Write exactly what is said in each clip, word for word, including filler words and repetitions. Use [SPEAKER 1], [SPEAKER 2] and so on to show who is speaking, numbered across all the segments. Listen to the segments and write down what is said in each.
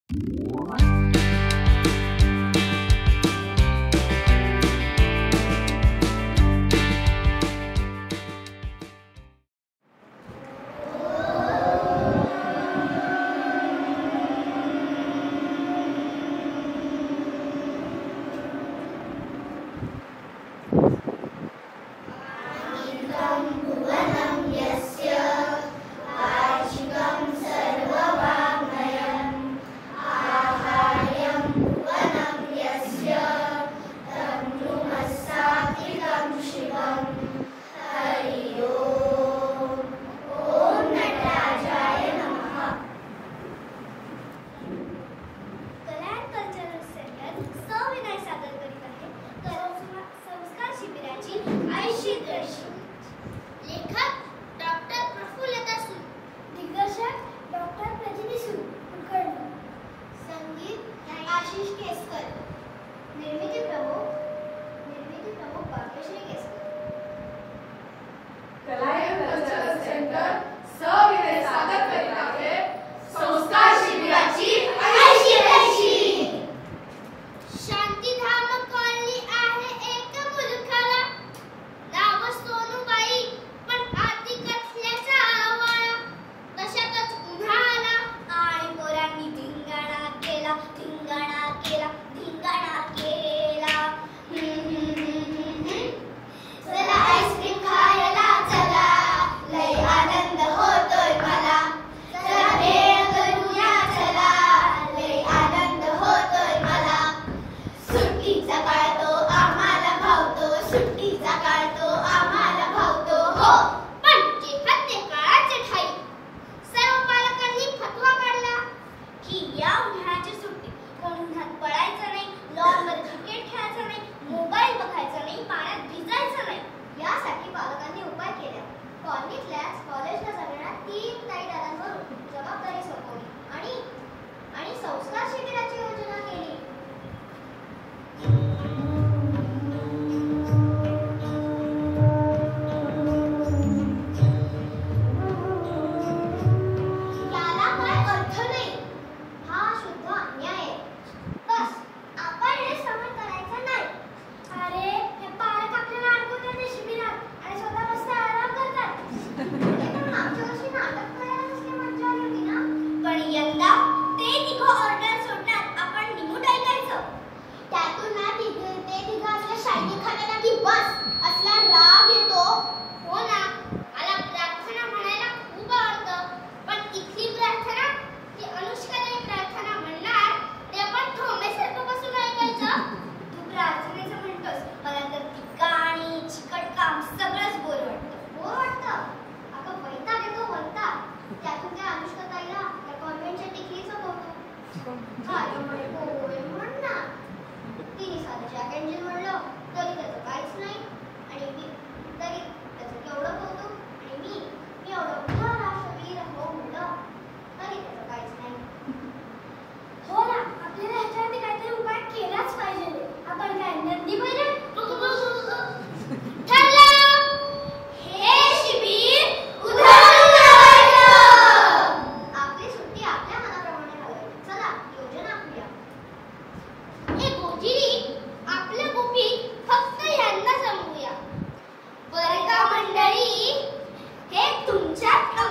[SPEAKER 1] हे तुमच्या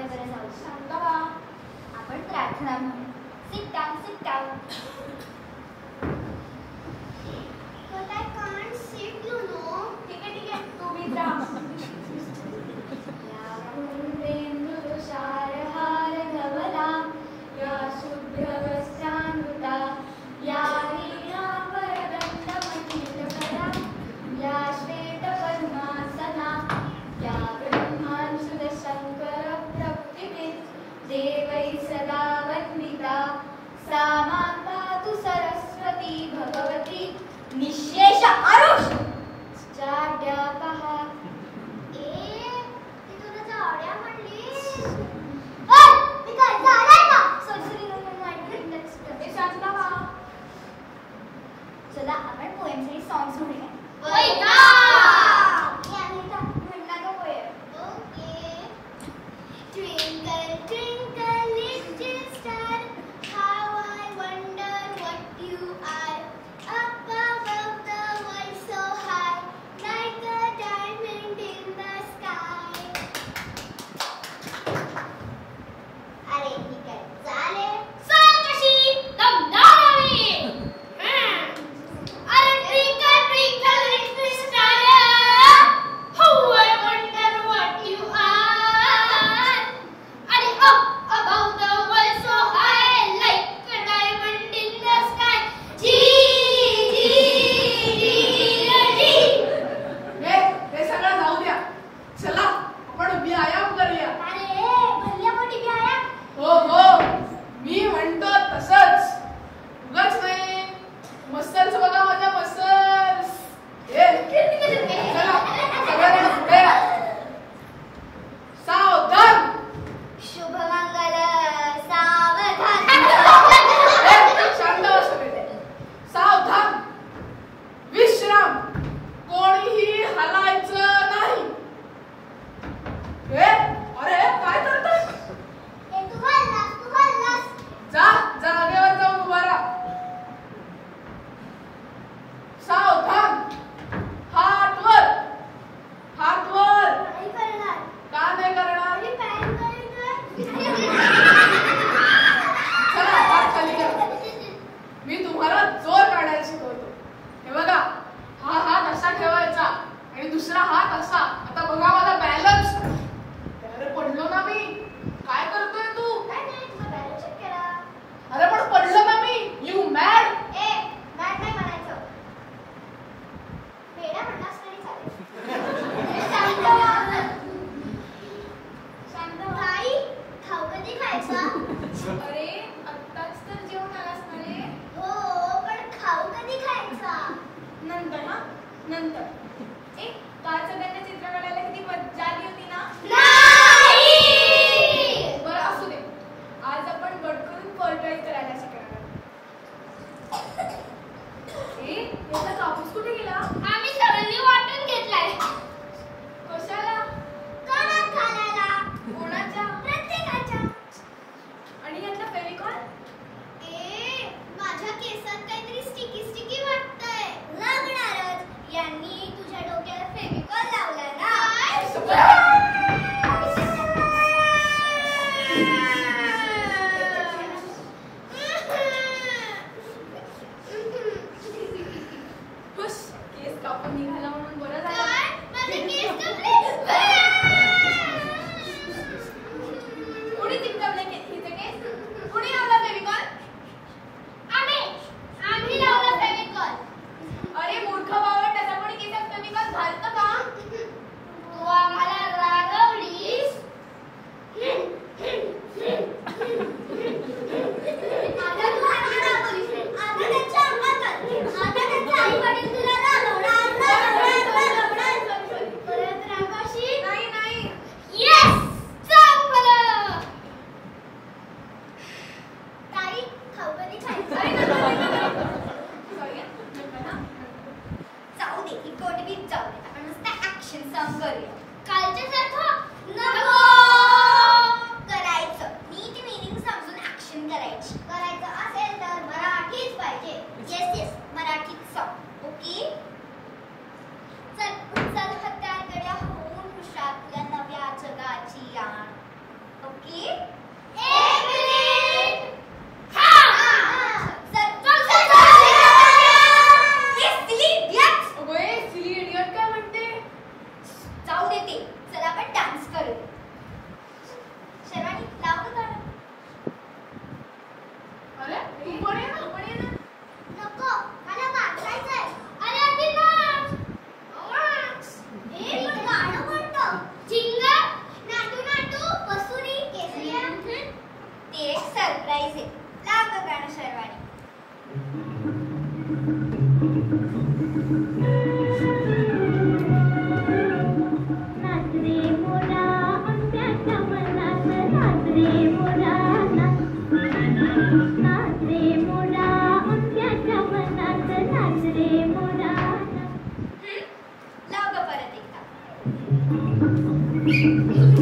[SPEAKER 1] बरं बरं जाऊ.
[SPEAKER 2] सांगा बा.
[SPEAKER 1] आपण प्रार्थना म्हणू. Sit down, sit down.
[SPEAKER 3] But I can't sit, you know.
[SPEAKER 2] ठीक आहे ठीक आहे तुम्ही जा.
[SPEAKER 1] या कुंदेंदुरुषार हार धवला, या शुभ्रवस्त्रान्विता, या वीणावरदण्डमण्डितकरा, या श्वेतपद्मासना, या ब्रह्मांशुदशङ्करप्रभृतिभिः देवैः सदा वन्दिता, सा मां पातु सरस्वती भगवती निःशेष आरुष चाड्यापः.
[SPEAKER 3] ए, ती तुला जाड्या म्हणलीस? ओय, मी काय जाडाय का?
[SPEAKER 1] Sorry, sorry, no, no, no, I didn't understand.
[SPEAKER 2] हे सांगा बा.
[SPEAKER 1] चला आपण पोएमसाठी सॉंग्स म्हणूया.
[SPEAKER 3] होय का?
[SPEAKER 1] मी अनिता म्हटला का poem?
[SPEAKER 3] Okay. Twinkle, twinkle, little star, how I wonder what you are. Up above the world so high, like a diamond in the sky. अरे ठीक आहे, चालेल.
[SPEAKER 4] सांग कशी दमदारावी. अरे twinkle, twinkle, little star, how I wonder what you are. अरे up above the world so high, like a diamond in the sky. जी जी जी जी.
[SPEAKER 2] हे हे सगळं जाऊ द्या. चला आपण व्यायाम करूया.
[SPEAKER 3] अरे भल्ल्या मोठी व्याया.
[SPEAKER 2] हो हो मी म्हणतो तसंच. उगाच नाही. मस्तर्स बघा माझ्या मस्तर्स. हे चला सगळ्यांना पुढे या. सावधान.
[SPEAKER 1] शुभमंगल सावधान.
[SPEAKER 2] हे, शांत बसा सगळे. सावधान. विश्राम. कोणीही हलायचं नाही. हे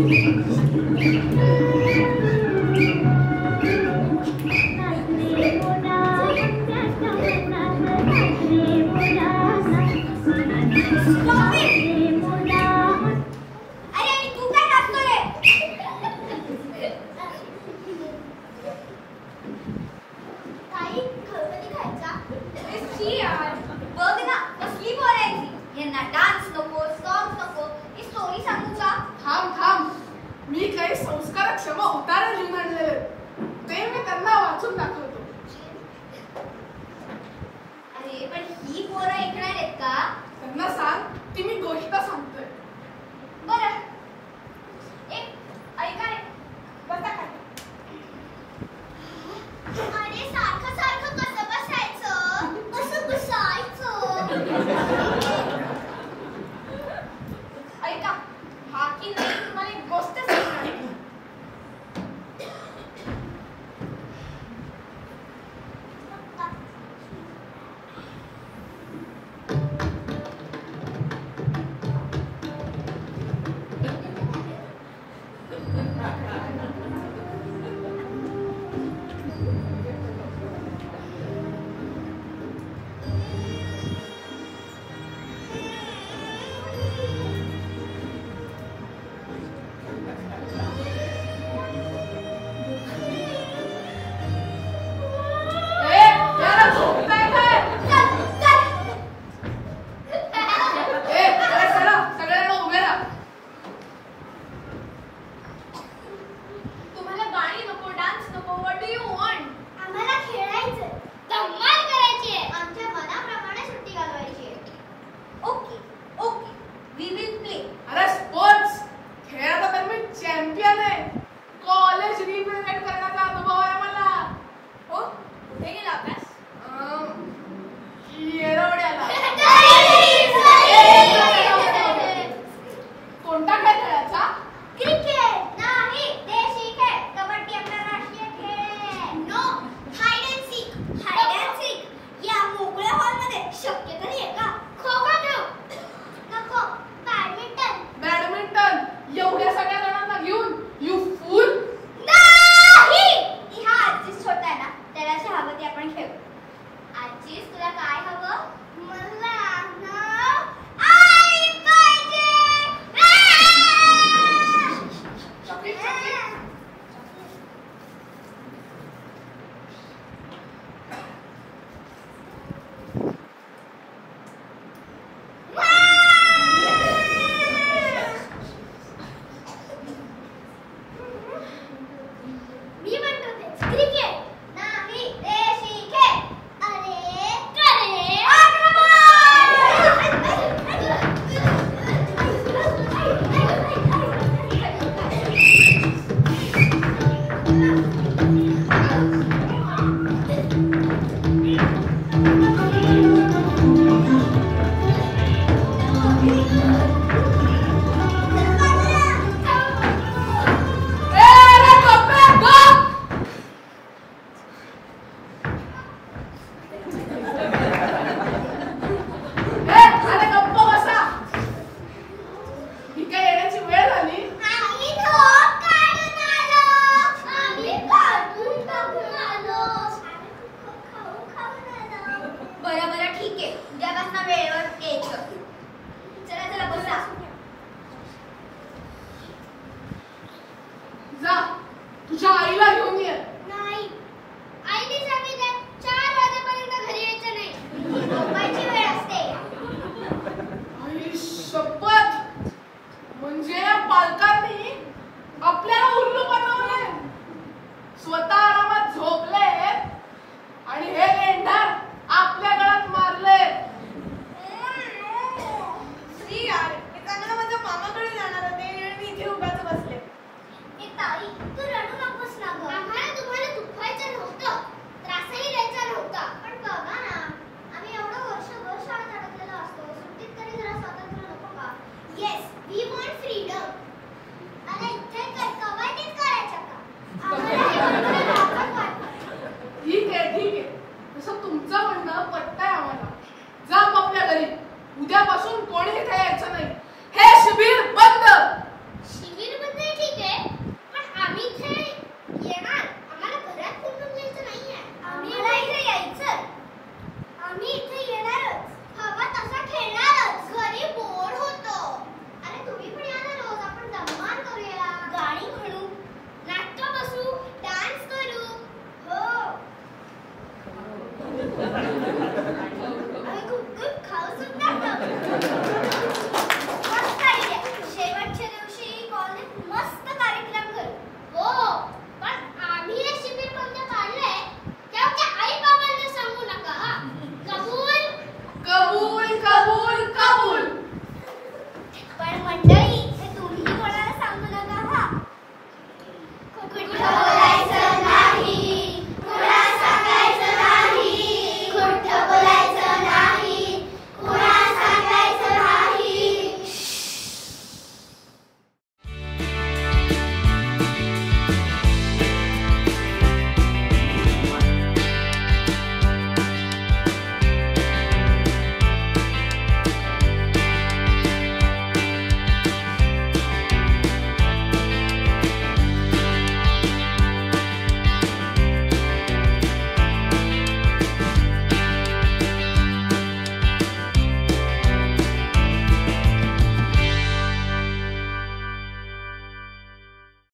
[SPEAKER 2] अरे स्पोर्ट्स खेळात तर मी चॅम्पियन